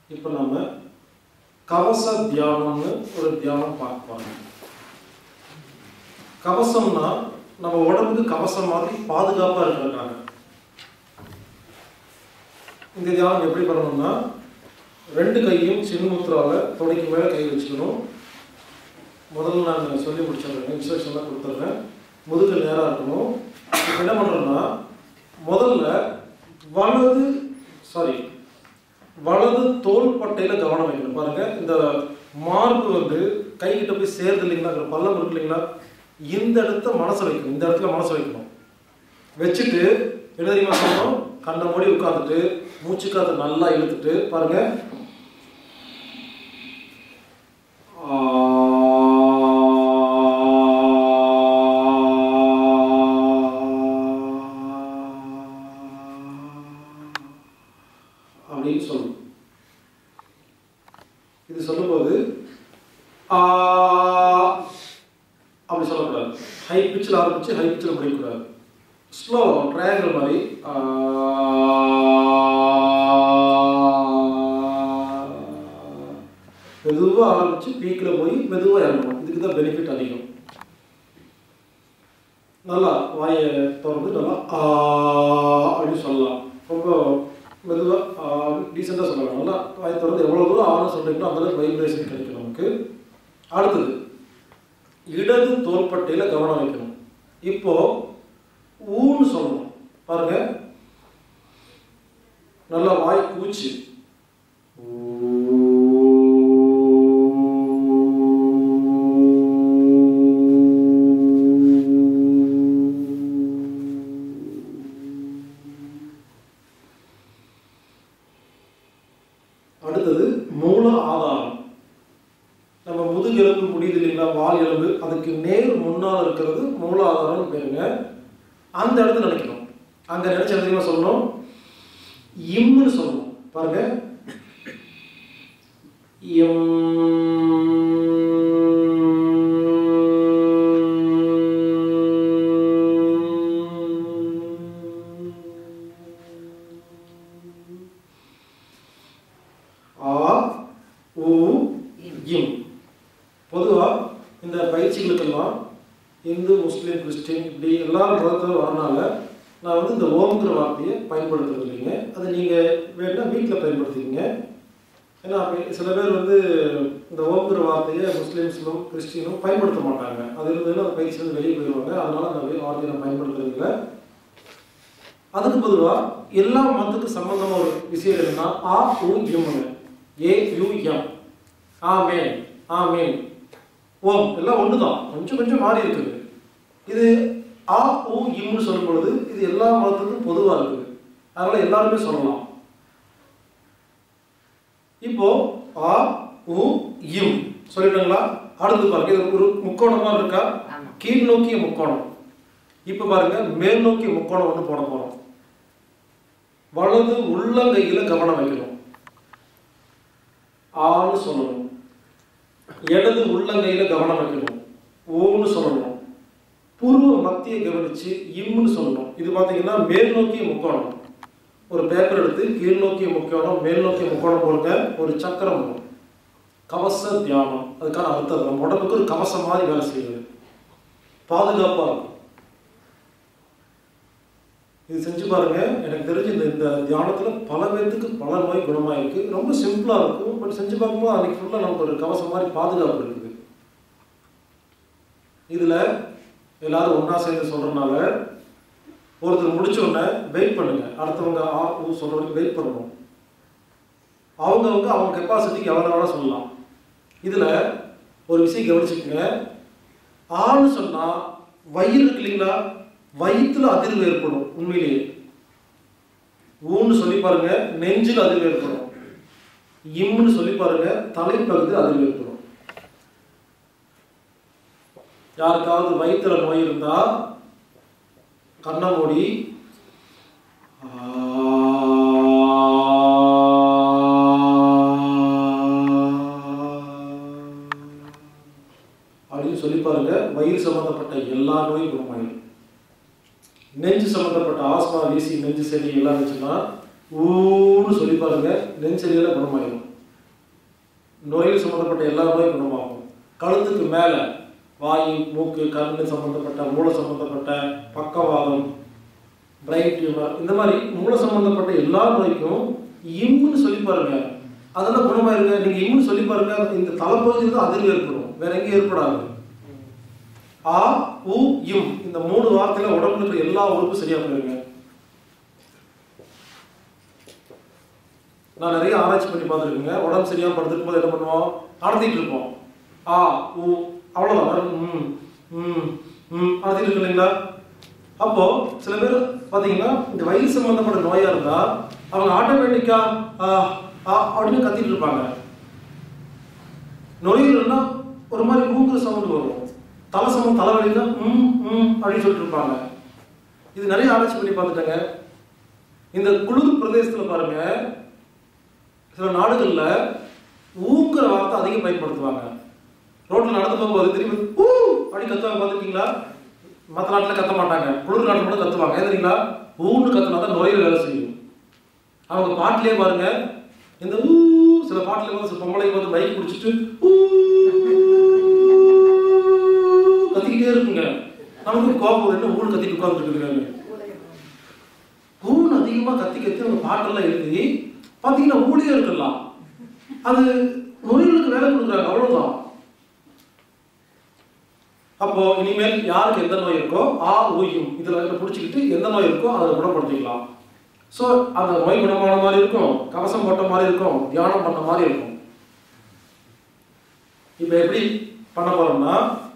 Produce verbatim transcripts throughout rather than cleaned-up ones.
இப்போ நம்ம கவச தியானம்னு ஒரு தியானம் பார்க்க. கவசம்னா நம்ம உடம்புக்கு கவசம் மாதிரி பாதுகாப்பாக இருக்கிறதுக்காக. இந்த தியானம் எப்படி பண்ணணும்னா, ரெண்டு கையும் சின்முத்திரால தொடைக்கு மேலே கை வச்சுக்கணும். முதல்ல நான் சொல்லி முடிச்சிடுறேன், இன்ஸ்ட்ரக்ஷன்லாம் கொடுத்துட்றேன். முதுகு நேராக இருக்கணும். இப்போ என்ன பண்ணுறோன்னா, முதல்ல வலது சாரி வலது தோள்பட்டையில் கவனம் வைக்கணும். பாருங்கள், இந்த மார்பு வந்து கைகிட்ட போய் சேர்ந்து இல்லைங்களா, பள்ளம் இருக்கு இல்லைங்களா, இந்த இடத்த மனசை வைக்கணும். இந்த இடத்துல மனசை வைக்கணும். வச்சுட்டு என்ன தெரியுமா சொல்லணும், கண்ணை மூடி உட்காந்துட்டு மூச்சு காற்று நல்லா இழுத்துட்டு பாருங்க, அப்படின்னு சொல்லணும். இது சொல்லும்போது அப்படி சொல்லக்கூடாது. ஹை பிச்சில் ஆரம்பிச்சு ஹை பிச்சில் முடிக்கக்கூடாது. ஸ்லோ ட்ரையாங்கிள் மாதிரி மெதுவாக ஆரம்பிச்சு பீக்கில் போய் மெதுவாக இறங்கணும். இதுக்கு தான் பெனிஃபிட் அதிகம். நல்லா வாயை திறந்து நல்லா அப்படின்னு சொல்லலாம். ரொம்ப மெதுவாக டீசெண்டாக சொல்லலாம். நல்லா வாயை திறந்து எவ்வளோ தூரம் ஆன்னு சொல்கிறீங்களோ அந்தளவுக்கு வைப்ரேஷன் கிடைக்கும் நமக்கு. அடுத்தது இடது தோள்பட்டையில் கவனம் வைக்கணும். இப்போ ஊன்னு சொல்லணும். பாருங்க, நல்லா வாய் கூச்சு அடுத்தது மூல ஆதாரம். நம்ம முதுகெலும்பு முடியுது இல்லைங்களா, வால் எலும்பு, அதுக்கு நேர் முன்னால் இருக்கிறது மூல ஆதாரம் பேருங்க. அந்த இடத்துல நினைக்கணும். அங்க நினைச்ச இடத்துல சொல்லணும், இம்னு சொல்லணும். பாருங்க, எம் ஆ உ இம். பொதுவாக இந்த பயிற்சிகளுக்கெல்லாம் இந்து, முஸ்லீம், கிறிஸ்டின் இப்படி எல்லா மதத்தில் வரனால நான் வந்து இந்த ஓம்ங்கிற வார்த்தையை பயன்படுத்துறது இல்லைங்க. அதை நீங்கள் வேணால் வீட்டில் பயன்படுத்திக்கிங்க. ஏன்னா சில பேர் வந்து இந்த ஓம்ங்கிற வார்த்தையை முஸ்லீம்ஸும் கிறிஸ்டினும் பயன்படுத்த மாட்டாங்க. அது இருந்ததுன்னா அந்த பயிற்சியில் வெளியே போயிடுவாங்க. அதனால அந்த வார்த்தையை நான் பயன்படுத்துறது இல்லை. அதுக்கு பொதுவாக எல்லா மதத்துக்கும் சம்பந்தமாக ஒரு விஷயம் என்னன்னா, ஆ உ இம்முங்க, ஏ யு எம், ஆமேன் ஆமேன் ஓம் எல்லாம் ஒன்று தான், கொஞ்சம் கொஞ்சம் மாறி இருக்குது. இது ஆ உ இம்னு சொல்லும் பொழுது இது எல்லா மதத்துக்கும் பொதுவாக இருக்குது. அதனால எல்லாருமே சொல்லலாம். இப்போ ஆ உ இம் சொல்லிட்டாங்களா? அடுத்து பாருங்க, இது ஒரு முக்கோணமா இருக்கா, கீழ் நோக்கிய முக்கோணம். இப்போ பாருங்க, மேல் நோக்கிய முக்கோணம் ஒன்று போட போறோம். வலது உள்ளங்கையில கவனம் வைக்கணும், ஆன்னு சொல்லணும். இடது உள்ளங்கையில கவனம் வைக்கணும், ஓன்னு சொல்லணும். பூர்வ மத்திய கவனிச்சு இம்னு சொல்லணும். இது பார்த்தீங்கன்னா மேல் நோக்கிய முக்கோணம். ஒரு பேப்பர் எடுத்து கீழ் நோக்கிய முக்கோணம், மேல் நோக்கிய முக்கோணம் போடுங்க, ஒரு சக்கரம் வரும். கவச தியானம், அதுக்கான அர்த்தம் நம்ம உடம்புக்கு ஒரு கவசம் மாதிரி வேலை செய்யுது, பாதுகாப்பா இருக்கும். இது செஞ்சு பாருங்க. எனக்கு தெரிஞ்சு இந்த இந்த தியானத்துல பல பேருக்கு பல நோய் குணமாயிருக்கு. ரொம்ப சிம்பிளா இருக்கும், பட் செஞ்சு பார்க்கும்போது அன்னைக்கு ஃபுல்லா நமக்கு ஒரு கவசம் மாதிரி பாதுகாப்பு இருக்குது. இதுல எல்லாரும் ஒன்னா சேர்ந்து சொல்றதுனால ஒருத்தர் முடிச்ச உடனே வெயிட் பண்ணுங்க. அடுத்தவங்க ஆ ஊ சொல்ற வரைக்கும் வெயிட் பண்ணணும். அவங்கவுங்க அவங்க கெப்பாசிட்டிக்கு எவ்வளோ வேணா சொல்லலாம். இதுல ஒரு விஷயம் கவனிச்சுக்கோங்க. ஆன்னு சொன்னா வயிறு இருக்கு இல்லைங்களா, வயிற்றுல அதிர்வு ஏற்படும். உண்மையிலேயே ஊன்னு சொல்லி பாருங்க, நெஞ்சில் அதிர்வு ஏற்படும். இம்னு சொல்லி பாருங்க, தலைப்பகுதியில் அதிர்வு ஏற்படும். யாருக்காவது வயிற்றுல நோய் இருந்தா கண்ணை மூடி அப்படின்னு சொல்லி பாருங்க, வயிறு சம்பந்தப்பட்ட எல்லா நோயும் குணமாயிடும். நெஞ்சு சம்பந்தப்பட்ட ஆஸ்மா, வீசி, நெஞ்சு சளி எல்லாம் இருந்துச்சுன்னா ஊன்னு சொல்லி பாருங்க, நெஞ்சு சளியெல்லாம் குணமாயிடும். நுரையீரல் சம்மந்தப்பட்ட எல்லா நோயும் குணமாகும். கழுத்துக்கு மேலே வாயு, மூக்கு, கண்ணு சம்மந்தப்பட்ட, மூளை சம்மந்தப்பட்ட, பக்கவாதம், பிரைன் டியூமர், இந்த மாதிரி மூளை சம்மந்தப்பட்ட எல்லா நோய்க்கும் இம்முன்னு சொல்லி பாருங்க, அதெல்லாம் குணமாயிருங்க. நீங்கள் இம்முன்னு சொல்லி பாருங்க, இந்த தலைப்பகுதியில் தான் அதிர்வு ஏற்படும், வேற எங்கேயும் ஏற்படாது. ஆ உ இம் இந்த மூணு வார்த்தையில உடம்புல இருக்கிற எல்லா உறுப்பும் சரியா போயிருங்க. நான் நிறைய ஆராய்ச்சி பண்ணி பார்த்துருக்கேங்க. உடம்பு சரியாக படுத்துக்கும் போது என்ன பண்ணுவோம், அடத்திட்டு இருப்போம். ஆ ஊ அவ்வளோதான். ம் ம் ம் அடத்திட்டு இருக்கு இல்லைங்களா? அப்போ சில பேர் பார்த்தீங்கன்னா இந்த வயிறு சம்பந்தப்பட்ட நோயாக இருந்தால் அவங்க ஆட்டோமேட்டிக்காக அப்படின்னு கத்திட்டு இருப்பாங்க. நுரையீரல்னா ஒரு மாதிரி மூக்குற சவுண்டு வரும். தலை சமம் தலைவலினா ம் ம் அப்படின்னு சொல்லிட்டு இருப்பாங்க. இது நிறைய ஆராய்ச்சி பண்ணி பார்த்துட்டாங்க. இந்த குளிர் பிரதேசத்தில் பாருங்க, சில நாடுகளில் ஊங்கிற வார்த்தை அதிகம் பயன்படுத்துவாங்க. ரோட்டில் நடந்து போகும்போது திரும்பி ஊ அப்படி கத்துவாங்க, பார்த்துருக்கீங்களா? மற்ற நாட்டில் கத்த மாட்டாங்க, குளிர் நாட்டில் மட்டும் கத்துவாங்க. ஏன் தெரியுங்களா? ஊன்னு கத்துனா தான் நுரையீரல் வேலை செய்யும். அவங்க பாட்டிலே பாருங்க, இந்த ஊ சில பாட்டிலே வந்து சில பொம்பளை வந்து மைக் பிடிச்சிட்டு ஊ கத்திக்கிட்டே இருக்குங்க. நமக்கு கோபம் என்ன ஊன்னு கத்திட்டு உட்காந்துருக்குறாங்க. ஊன்னு அதிகமாக கத்தி கத்தி அவங்க பாட்டெல்லாம் எழுதி பார்த்தீங்கன்னா ஊழியே இருக்கலாம். அது நுரையீரலுக்கு வேலை கொடுக்குறாங்க, அவ்வளோதான். அப்போ இனிமேல் யாருக்கு எந்த நோய் இருக்கோ ஆ ஊயும் இதில் பிடிச்சிக்கிட்டு எந்த நோய் இருக்கோ அதை குணப்படுத்திக்கலாம். ஸோ அந்த நோய் குணமான மாதிரி இருக்கும், கவசம் போட்ட மாதிரி இருக்கும், தியானம் பண்ண மாதிரி இருக்கும். இப்போ எப்படி பண்ண போறோம்னா,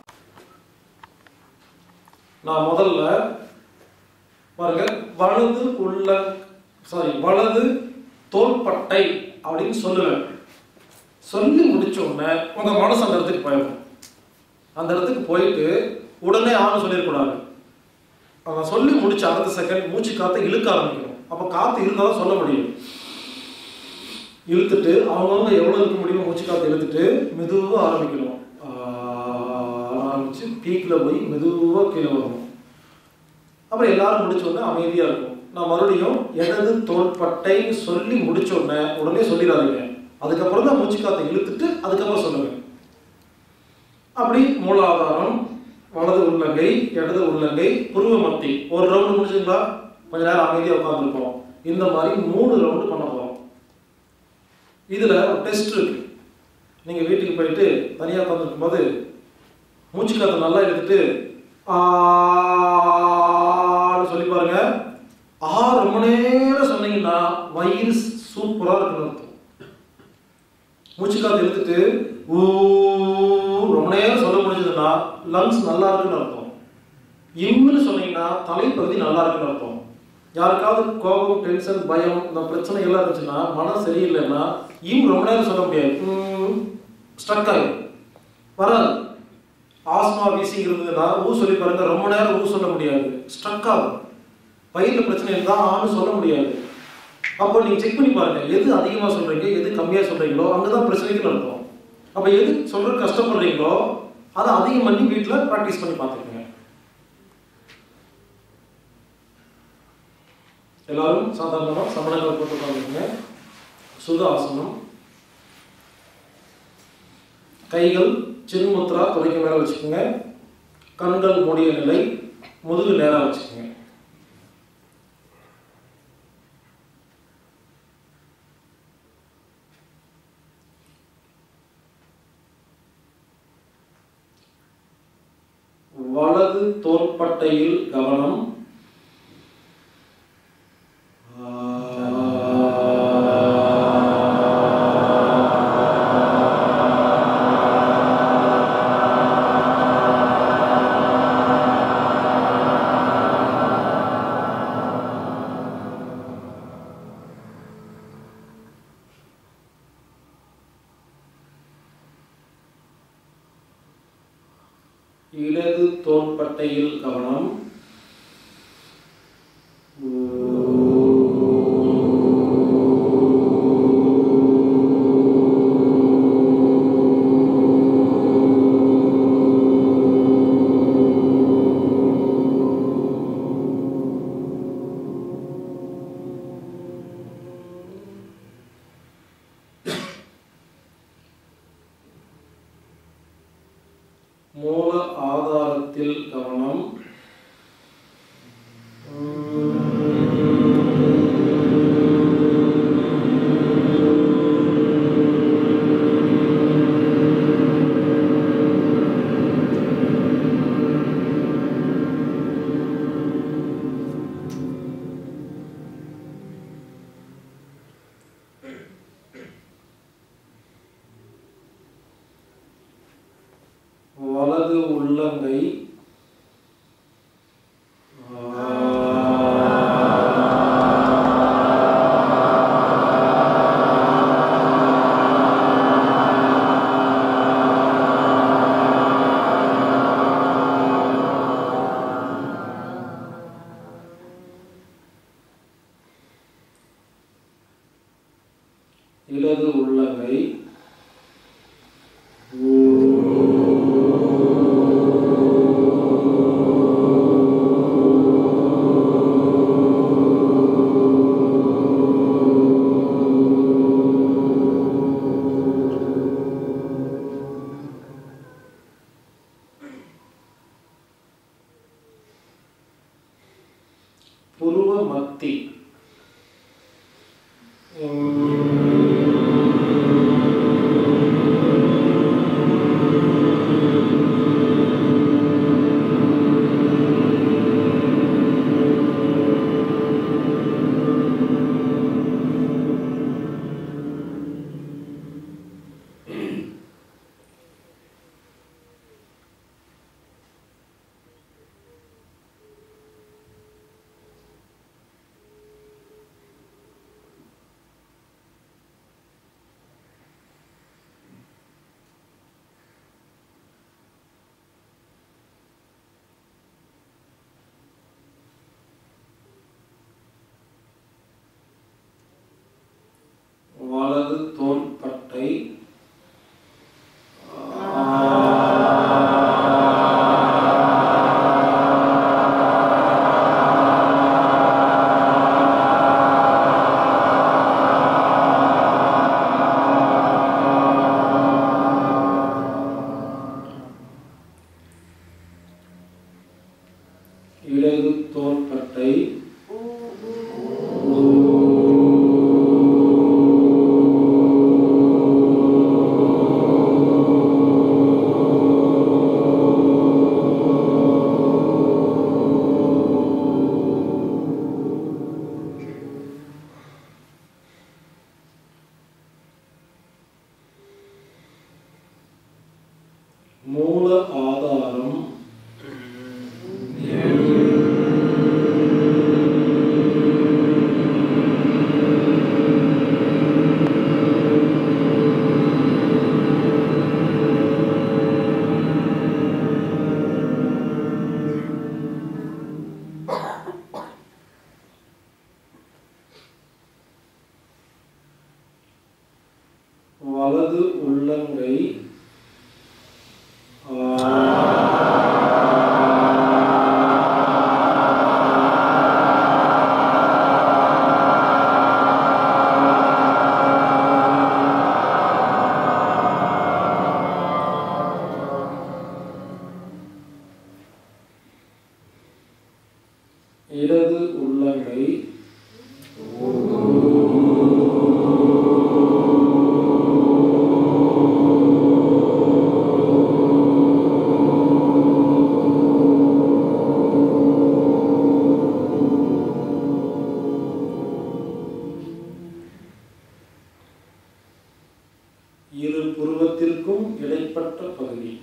நான் முதல்ல பாருங்க, வலது உள்ள சாரி வலது தோள்பட்டை அப்படின்னு சொல்லுவேன். சொல்லி முடிச்ச உடனே உங்க மனசு அந்த இடத்துக்கு போயிடும். அந்த இடத்துக்கு போயிட்டு உடனே ஆணும் சொல்லிடக்கூடாது. நான் சொல்லி முடிச்ச அடுத்த செகண்ட் மூச்சு காற்றை இழுக்க ஆரம்பிக்கணும். அப்போ காற்று இருந்தாலும் சொல்ல முடியும். இழுத்துட்டு அவங்கவுங்க எவ்வளோ இருக்க முடியுமோ மூச்சு காற்று இழுத்துட்டு மெதுவாக ஆரம்பிக்கணும். ஆரம்பிச்சு பீக்கில் போய் மெதுவாக கீழே வரணும். அப்புறம் எல்லாரும் முடிச்ச உடனே அமைதியாக இருக்கும். நான் மறுபடியும் இடது தோள்பட்டைன்னு சொல்லி முடிச்ச உடனே உடனே சொல்லிடாதீங்க. அதுக்கப்புறம் தான் மூச்சு காற்றை இழுத்துட்டு அதுக்கப்புறம் சொல்லுங்க. அப்படி மூலாதாரம், வலது உள்ளங்கை, இடது உள்ளங்கை, புருவ மத்தி ஒரு ரவுண்டு முடிச்சுங்களா? கொஞ்ச நேரம் அமைதியாக உட்காந்துருப்போம். இந்த மாதிரி மூணு ரவுண்டு பண்ண போகிறோம். இதில் ஒரு டெஸ்ட் இருக்கு. நீங்கள் வீட்டுக்கு போயிட்டு தனியாக உட்காந்துருக்கும் போது மூச்சு காற்றை நல்லா எடுத்துட்டு ஆன்னு சொல்லி பாருங்க. ஆ ரொம்ப நேரம் சொன்னீங்கன்னா வயிறு சூப்பராக இருக்குன்னு அர்த்தம். மூச்சு காற்று எடுத்துட்டு ஊ ரொம்ப நேரம் சொல்ல முடிஞ்சதுன்னா லங்ஸ் நல்லா இருக்குன்னு அர்த்தம். இம்முன்னு சொன்னீங்கன்னா தலைப்பகுதி நல்லா இருக்குன்னு அர்த்தம். யாருக்காவது கோபம், டென்ஷன், பயம், இந்த பிரச்சனை எல்லாம் இருந்துச்சுன்னா, மனம் சரியில்லைன்னா இம் ரொம்ப நேரம் சொல்ல முடியாது, ஸ்ட்ரக் ஆகும், வராது. ஆஸ்மா, வீசிங் இருந்ததுன்னா ஊ சொல்லி பாருங்க, ரொம்ப நேரம் ஊ சொல்ல முடியாது, ஸ்ட்ரக் ஆகும். வயிறில் பிரச்சனை இருந்தால் ஆன்னு சொல்ல முடியாது. அப்போ நீங்கள் செக் பண்ணி பாருங்க, எது அதிகமாக சொல்றீங்க, எது கம்மியாக சொல்றீங்களோ அங்கதான் பிரச்சனைக்கு நடக்கும். அப்போ எது சொல்ற கஷ்டப்படுறீங்களோ அதை அதிகம் பண்ணி வீட்டில் ப்ராக்டிஸ் பண்ணி பார்த்துக்கோங்க. எல்லாரும் சாதாரணமாக சமணங்களை போட்டு உட்காந்துருங்க. சுத ஆசனம். கைகள் சின்முத்ரா தொலைக்கு மேலே வச்சுக்கோங்க. கண்கள் மூடிய நிலை, முதுகு நேராக வச்சுக்கோங்க. வலது தோள்பட்டையில் கவனம். இடது தோள்பட்டையில் கவனம். மூல ஆதாரத்தில் கவனம். வலது உள்ளங்கை இடது உள்ளங்கை புருவ மத்தி. வலது தோள்பட்டை. இடது தோள்பட்டை. மூல ஆதாரம். வலது உள்ளங்கை. இடது உள்ளங்கை. இரு புருவத்திற்கும் இடைப்பட்ட பகுதி.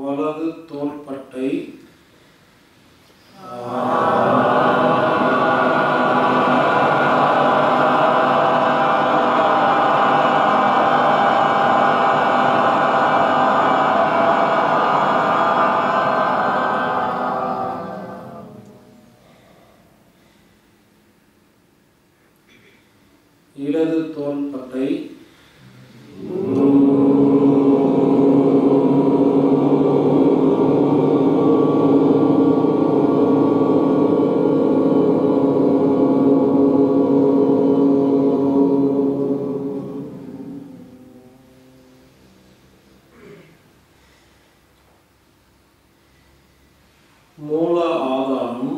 வலது தோள்பட்டை இடது தோள்பட்டை மூல ஆதாரம்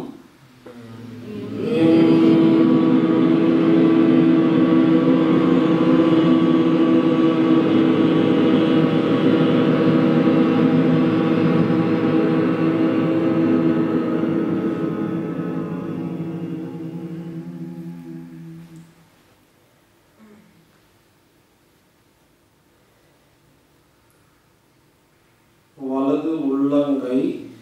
வலது உள்ளங்கை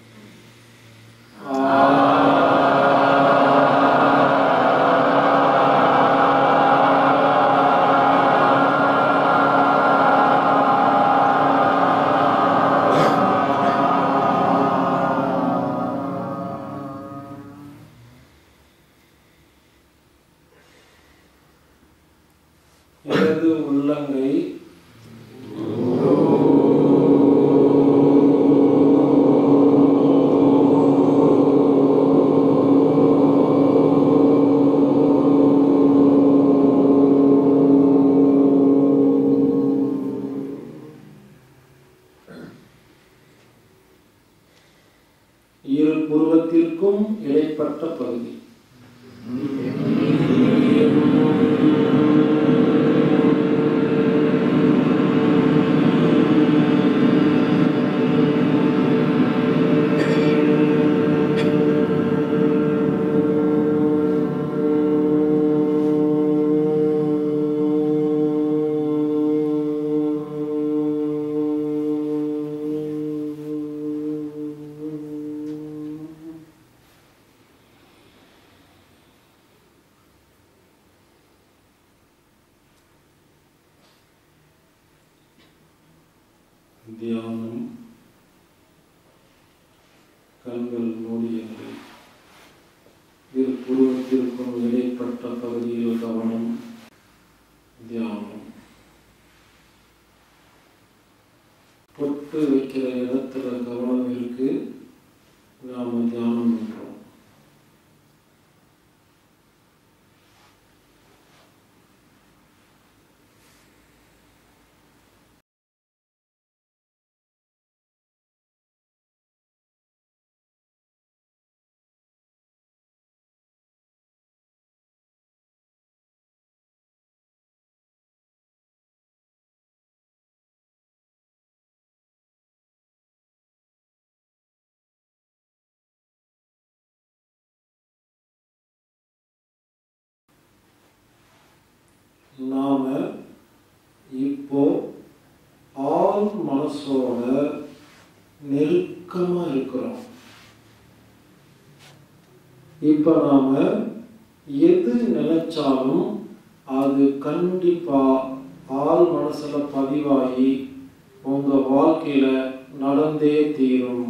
இடது உள்ளங்கை இரு புருவத்திற்கும் இடைப்பட்ட பகுதி தியானம். கண்கள் மூடியது. இரு புருவத்திற்கும் இடைப்பட்ட பகுதியில் கவனம். தியானம். பொட்டு வைக்கிற இடத்துல கவனம் இருக்கு. நாம தியானம் பண்றோம். நாம இப்போ ஆள் மனசோட நெருக்கமா இருக்கிறோம். இப்ப நாம எது நினைச்சாலும் அது கண்டிப்பா ஆள் மனசுல பதிவாகி உங்க வாழ்க்கையில நடந்தே தீரும்.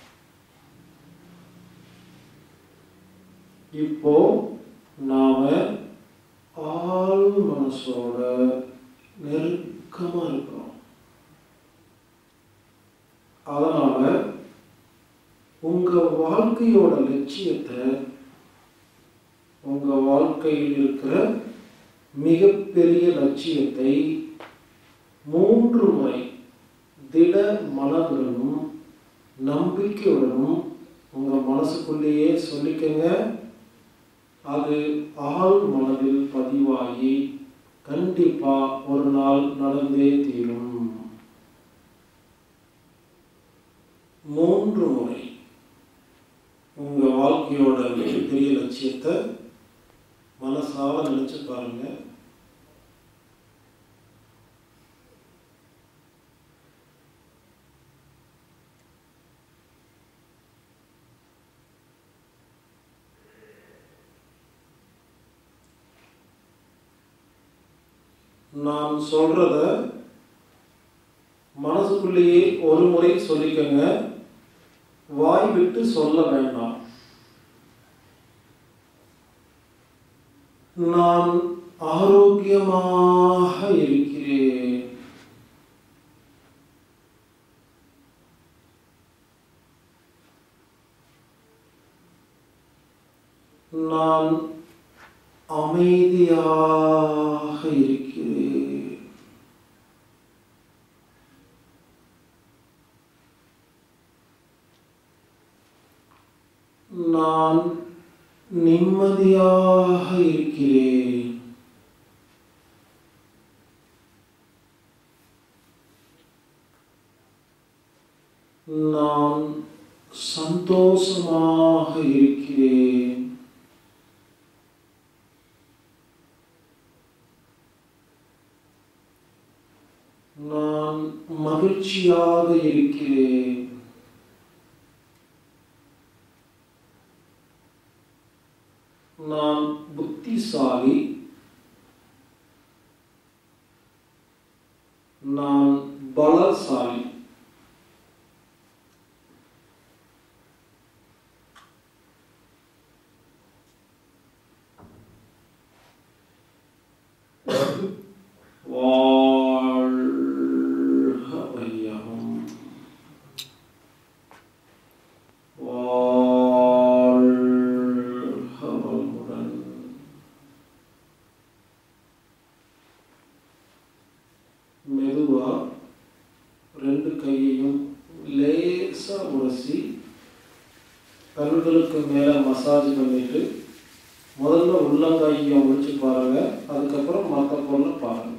இப்போ நாம ஆள் மனசோட நெருக்கமா இருக்கிறோம். அதனால உங்க வாழ்க்கையோட லட்சியத்தை, உங்க வாழ்க்கையில் இருக்கிற மிகப்பெரிய லட்சியத்தை மூன்று முறை திட மனதுடனும் நம்பிக்கையுடனும் உங்க மனசுக்குள்ளேயே சொல்லிக்கங்க. அது ஆள் மனதில் பதிவாகி கண்டிப்பா ஒரு நாள் நடந்தே தீரும். மூன்று முறை உங்க வாழ்க்கையோட மிகப்பெரிய லட்சியத்தை மனசால நினைச்சு பாருங்க. நான் சொல்கிறத மனசுக்குள்ளேயே ஒரு முறை சொல்லிக்கங்க, வாய் விட்டு சொல்ல வேண்டாம். நான் ஆரோக்கியமாக இருக்கிறேன். நான் அமைதியாக இருக்கிறேன். நான் நிம்மதியாக இருக்கிறேன். நான் சந்தோஷமாக இருக்கிறேன். நான் மகிழ்ச்சியாக இருக்கிறேன். நான் புத்திசாலி. நான் பலசாலி. மெதுவா ரெண்டு கையையும் லேசா உரசி கண்களுக்கு மேலே மசாஜ் பண்ணிட்டு முதல்ல உள்ளங்காயை முடிச்சு பாருங்க, அதுக்கப்புறம் மற்ற பொருளை பாருங்க.